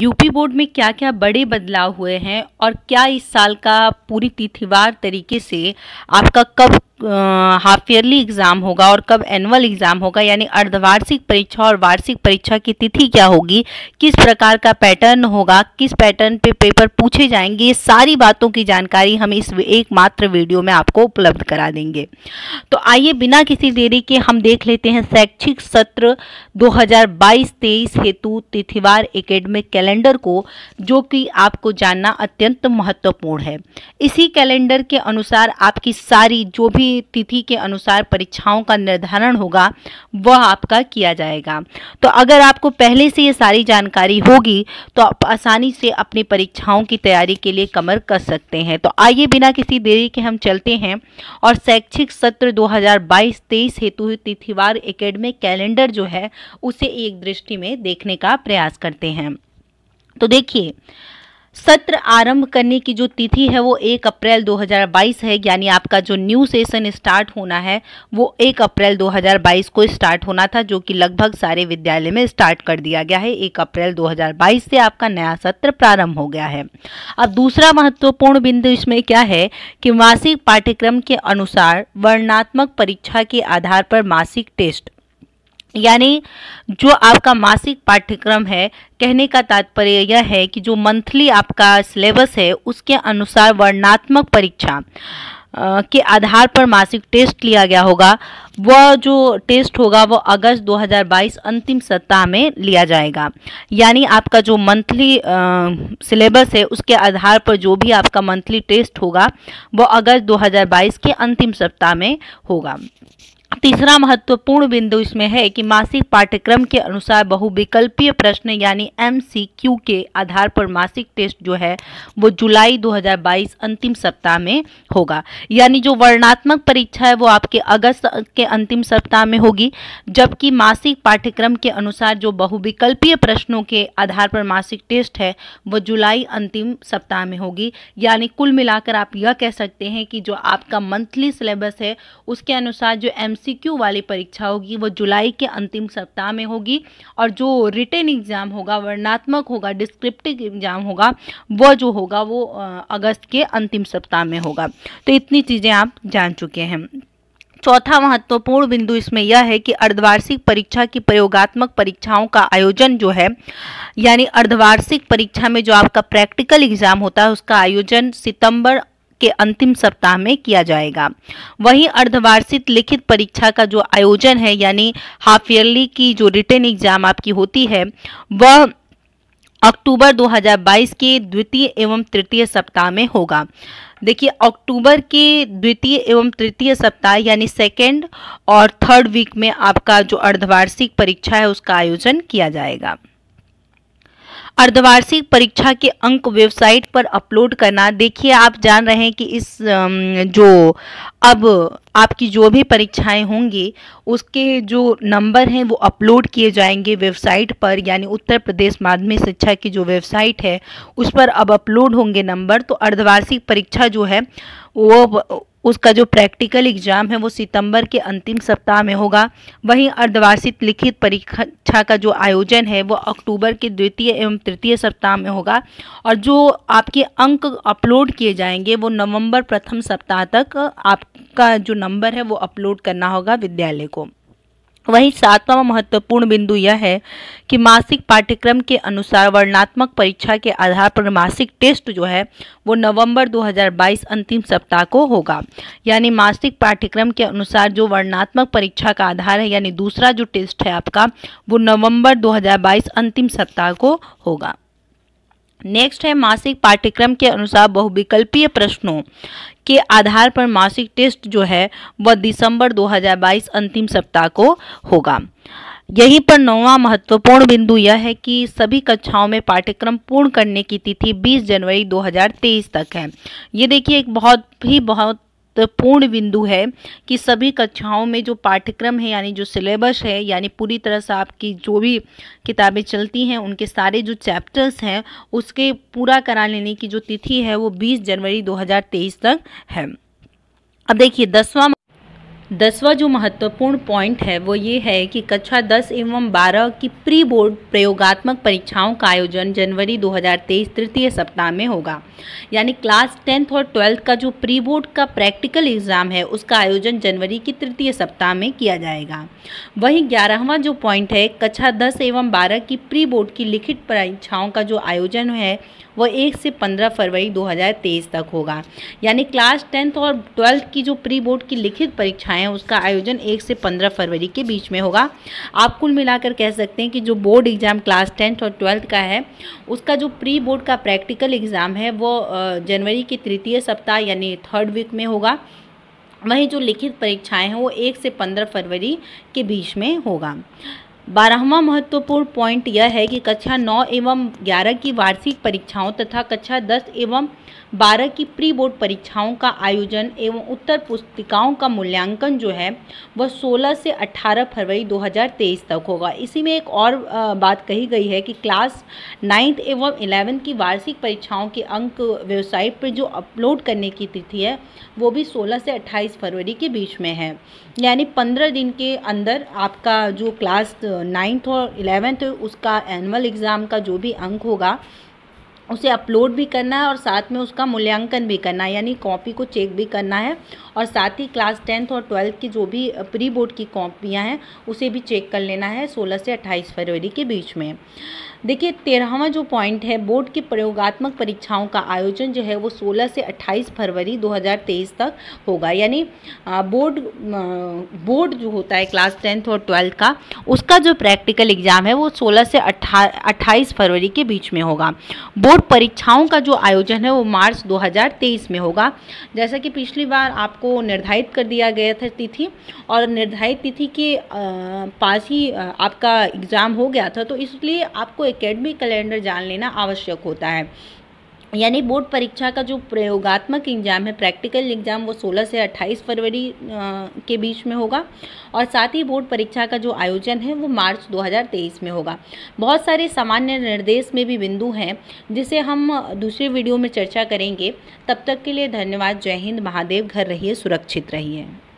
UP board में क्या क्या बड़े बदलाव हुए हैं और क्या इस साल का पूरी तिथिवार तरीके से आपका कब हाफ ईयरली एग्ज़ाम होगा और कब एनुअल एग्ज़ाम होगा, यानी अर्धवार्षिक परीक्षा और वार्षिक परीक्षा की तिथि क्या होगी, किस प्रकार का पैटर्न होगा, किस पैटर्न पे पेपर पूछे जाएंगे, ये सारी बातों की जानकारी हम इस एकमात्र वीडियो में आपको उपलब्ध करा देंगे। तो आइए बिना किसी देरी के हम देख लेते हैं शैक्षिक सत्र 2022-23 हेतु तिथिवार एकेडमिक कैलेंडर को, जो कि आपको जानना अत्यंत महत्वपूर्ण है। इसी कैलेंडर के अनुसार आपकी सारी जो भी तिथि के अनुसार परीक्षाओं का निर्धारण होगा वह आपका किया जाएगा। तो अगर आपको पहले से ये सारी जानकारी होगी तो आप आसानी से अपनी परीक्षाओं की तैयारी के लिए कमर कस सकते हैं। तो आइए बिना किसी देरी के हम चलते हैं और शैक्षिक सत्र 2022-23 हेतु तिथिवार एकेडमिक कैलेंडर जो है उसे एक दृष्टि में देखने का प्रयास करते हैं। तो देखिए, सत्र आरंभ करने की जो तिथि है वो 1 अप्रैल 2022 है, यानी आपका जो न्यू सेशन स्टार्ट होना है वो 1 अप्रैल 2022 को स्टार्ट होना था, जो कि लगभग सारे विद्यालय में स्टार्ट कर दिया गया है। 1 अप्रैल 2022 से आपका नया सत्र प्रारंभ हो गया है। अब दूसरा महत्वपूर्ण बिंदु इसमें क्या है कि मासिक पाठ्यक्रम के अनुसार वर्णनात्मक परीक्षा के आधार पर मासिक टेस्ट, यानी जो आपका मासिक पाठ्यक्रम है, कहने का तात्पर्य यह है कि जो मंथली आपका सिलेबस है उसके अनुसार वर्णनात्मक परीक्षा के आधार पर मासिक टेस्ट लिया गया होगा। वह जो टेस्ट होगा वो अगस्त 2022 अंतिम सप्ताह में लिया जाएगा। यानी आपका जो मंथली सिलेबस है उसके आधार पर जो भी आपका मंथली टेस्ट होगा वो अगस्त 2022 के अंतिम सप्ताह में होगा। तीसरा महत्वपूर्ण बिंदु इसमें है कि मासिक पाठ्यक्रम के अनुसार बहुविकल्पीय प्रश्न यानी MCQ के आधार पर मासिक टेस्ट जो है वो जुलाई 2022 अंतिम सप्ताह में होगा। यानी जो वर्णनात्मक परीक्षा है वो आपके अगस्त के अंतिम सप्ताह में होगी, जबकि मासिक पाठ्यक्रम के अनुसार जो बहुविकल्पीय प्रश्नों के आधार पर मासिक टेस्ट है वो जुलाई अंतिम सप्ताह में होगी। यानी कुल मिलाकर आप यह कह सकते हैं कि जो आपका मंथली सिलेबस है उसके अनुसार जो MCQ वाली परीक्षा होगी वो जुलाई के अंतिम सप्ताह में होगी, और जो रिटन एग्जाम होगा, वर्णनात्मक होगा, डिस्क्रिप्टिव एग्जाम होगा, वो जो होगा वो अगस्त के अंतिम सप्ताह में होगा। तो इतनी चीज़ें आप जान चुके हैं। चौथा महत्वपूर्ण बिंदु इसमें यह है कि अर्धवार्षिक परीक्षा की प्रयोगात्मक परीक्षाओं का आयोजन जो है, यानी अर्धवार्षिक परीक्षा में जो आपका प्रैक्टिकल एग्जाम होता है उसका आयोजन सितंबर के अंतिम सप्ताह में किया जाएगा। वहीं अर्धवार्षिक लिखित परीक्षा का जो आयोजन है, यानी हाफ ईयरली की जो रिटन एग्जाम आपकी होती है वह अक्टूबर 2022 के द्वितीय एवं तृतीय सप्ताह में होगा। देखिए, अक्टूबर के द्वितीय एवं तृतीय सप्ताह यानी सेकेंड और थर्ड वीक में आपका जो अर्धवार्षिक परीक्षा है उसका आयोजन किया जाएगा। अर्धवार्षिक परीक्षा के अंक वेबसाइट पर अपलोड करना, देखिए आप जान रहे हैं कि इस जो अब आपकी जो भी परीक्षाएं होंगी उसके जो नंबर हैं वो अपलोड किए जाएंगे वेबसाइट पर, यानी उत्तर प्रदेश माध्यमिक शिक्षा की जो वेबसाइट है उस पर अब अपलोड होंगे नंबर। तो अर्धवार्षिक परीक्षा जो है वो उसका जो प्रैक्टिकल एग्जाम है वो सितंबर के अंतिम सप्ताह में होगा। वहीं अर्धवार्षिक लिखित परीक्षा का जो आयोजन है वो अक्टूबर के द्वितीय एवं तृतीय सप्ताह में होगा, और जो आपके अंक अपलोड किए जाएंगे वो नवंबर प्रथम सप्ताह तक आपका जो नंबर है वो अपलोड करना होगा विद्यालय को। वहीं सातवां महत्वपूर्ण बिंदु यह है कि मासिक पाठ्यक्रम के अनुसार वर्णनात्मक परीक्षा के आधार पर मासिक टेस्ट जो है वो नवंबर 2022 अंतिम सप्ताह को होगा। यानी मासिक पाठ्यक्रम के अनुसार जो वर्णनात्मक परीक्षा का आधार है, यानी दूसरा जो टेस्ट है आपका वो नवंबर 2022 अंतिम सप्ताह को होगा। नेक्स्ट है मासिक पाठ्यक्रम के अनुसार बहुविकल्पीय प्रश्नों के आधार पर मासिक टेस्ट जो है वह दिसंबर 2022 अंतिम सप्ताह को होगा। यहीं पर नौवां महत्वपूर्ण बिंदु यह है कि सभी कक्षाओं में पाठ्यक्रम पूर्ण करने की तिथि 20 जनवरी 2023 तक है। ये देखिए एक बहुत पूर्ण बिंदु है कि सभी कक्षाओं में जो पाठ्यक्रम है, यानी जो सिलेबस है, यानी पूरी तरह से आपकी जो भी किताबें चलती हैं उनके सारे जो चैप्टर्स हैं उसके पूरा करा लेने की जो तिथि है वो 20 जनवरी 2023 तक है। अब देखिए 10वां जो महत्वपूर्ण पॉइंट है वो ये है कि कक्षा 10 एवं 12 की प्री बोर्ड प्रयोगात्मक परीक्षाओं का आयोजन जनवरी 2023 तृतीय सप्ताह में होगा। यानी क्लास 10th और 12th का जो प्री बोर्ड का प्रैक्टिकल एग्ज़ाम है उसका आयोजन जनवरी की तृतीय सप्ताह में किया जाएगा। वहीं 11वां जो पॉइंट है, कक्षा 10 एवं 12 की प्री बोर्ड की लिखित परीक्षाओं का जो आयोजन है वो 1 से 15 फरवरी 2023 तक होगा। यानी क्लास 10th और 12th की जो प्री बोर्ड की लिखित परीक्षाएं हैं उसका आयोजन 1 से 15 फरवरी के बीच में होगा। आप कुल मिलाकर कह सकते हैं कि जो बोर्ड एग्ज़ाम क्लास 10th और 12th का है उसका जो प्री बोर्ड का प्रैक्टिकल एग्ज़ाम है वो जनवरी की तृतीय सप्ताह यानी 3rd वीक में होगा। वहीं जो लिखित परीक्षाएं हैं वो 1 से 15 फरवरी के बीच में होगा। 12वां महत्वपूर्ण पॉइंट यह है कि कक्षा 9 एवं 11 की वार्षिक परीक्षाओं तथा कक्षा 10 एवं 12 की प्री बोर्ड परीक्षाओं का आयोजन एवं उत्तर पुस्तिकाओं का मूल्यांकन जो है वह 16 से 18 फरवरी 2023 तक होगा। इसी में एक और बात कही गई है कि क्लास 9th एवं 11th की वार्षिक परीक्षाओं के अंक वेबसाइट पर जो अपलोड करने की तिथि है वो भी 16 से 28 फरवरी के बीच में है। यानी 15 दिन के अंदर आपका जो क्लास 9th और 11th उसका एनुअल एग्ज़ाम का जो भी अंक होगा उसे अपलोड भी करना है और साथ में उसका मूल्यांकन भी करना है, यानी कॉपी को चेक भी करना है और साथ ही क्लास 10th और 12th की जो भी प्री बोर्ड की कॉपियां हैं उसे भी चेक कर लेना है 16 से 28 फरवरी के बीच में। देखिए 13वां जो पॉइंट है, बोर्ड की प्रयोगात्मक परीक्षाओं का आयोजन जो है वो 16 से 28 फरवरी 2023 तक होगा। यानी बोर्ड जो होता है क्लास 10th और 12th का उसका जो प्रैक्टिकल एग्ज़ाम है वो 16 से 28 फरवरी के बीच में होगा। बोर्ड परीक्षाओं का जो आयोजन है वो मार्च 2023 में होगा। जैसा कि पिछली बार आपको निर्धारित कर दिया गया था तिथि और निर्धारित तिथि के पास ही आपका एग्ज़ाम हो गया था, तो इसलिए आपको एकेडमिक कैलेंडर जान लेना आवश्यक होता है। यानी बोर्ड परीक्षा का जो प्रयोगात्मक एग्ज़ाम है, प्रैक्टिकल एग्ज़ाम, वो 16 से 28 फरवरी के बीच में होगा और साथ ही बोर्ड परीक्षा का जो आयोजन है वो मार्च 2023 में होगा। बहुत सारे सामान्य निर्देश में भी बिंदु हैं जिसे हम दूसरे वीडियो में चर्चा करेंगे। तब तक के लिए धन्यवाद। जय हिंद, महादेव, घर रहिए, सुरक्षित रहिए।